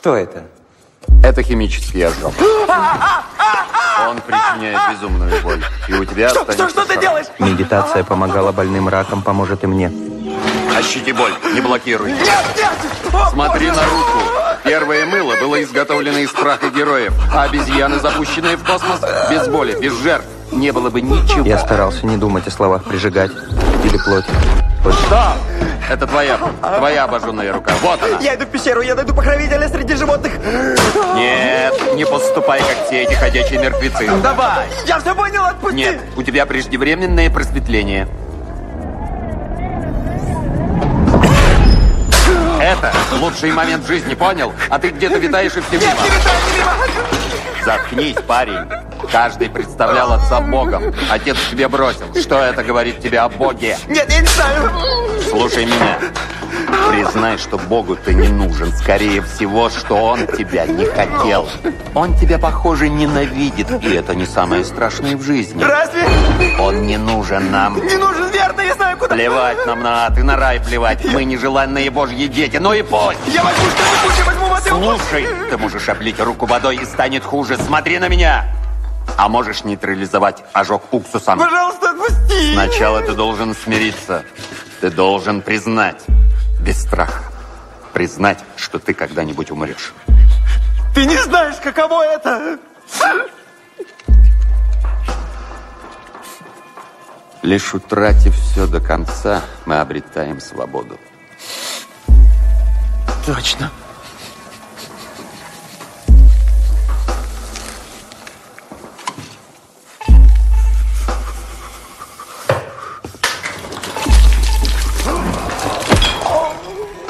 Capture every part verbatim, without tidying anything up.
Что это? Это химический ожог. Он причиняет безумную боль. И у тебя Что, останется что, что ты шрам. делаешь? Медитация помогала больным раком, поможет и мне. Ощути боль, не блокируй. Нет, нет! О, Смотри Боже! на руку. Первое мыло было изготовлено из праха героев, а обезьяны, запущенные в космос, без боли, без жертв, не было бы ничего. Я старался не думать о словах «прижигать» или «плоть». Вот. Что? Это твоя, твоя обожженная рука. Вот она. Я иду в пещеру, я найду покровителя среди животных. Нет, не поступай, как все эти ходячие мертвецы. Давай! Я все понял, отпусти! Нет, у тебя преждевременное просветление. Это лучший момент в жизни, понял? А ты где-то витаешь и все Нет, мимо. не витай, не мимо! Заткнись, парень. Каждый представлял отца Богом. Отец тебе бросил. Что это говорит тебе о Боге? Нет, я не знаю. Слушай меня. Признай, что Богу ты не нужен. Скорее всего, что Он тебя не хотел. Он тебя, похоже, ненавидит. И это не самое страшное в жизни. Разве? Он не нужен нам. Не нужен, верно, я знаю, куда. Плевать нам на ад и на рай плевать. Мы нежеланные божьи дети. Ну и пусть. Я возьму что-нибудь, я возьму воды. Слушай, ты можешь облить руку водой и станет хуже. Смотри на меня. А можешь нейтрализовать ожог уксусом. Пожалуйста, отпусти. Сначала ты должен смириться. Ты должен признать, без страха, признать, что ты когда-нибудь умрешь. Ты не знаешь, каково это. Лишь утратив все до конца, мы обретаем свободу. Точно.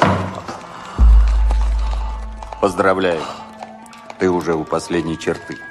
Поздравляю, ты уже у последней черты.